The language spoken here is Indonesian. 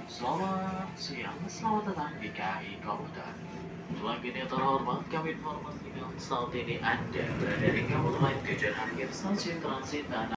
Selamat siang, selamat datang di KI Komputer. Pelanggan yang terhormat, kami informasikan saat ini Anda berada di Kabupaten Tujuan Akhir Stasiun Transit Tanah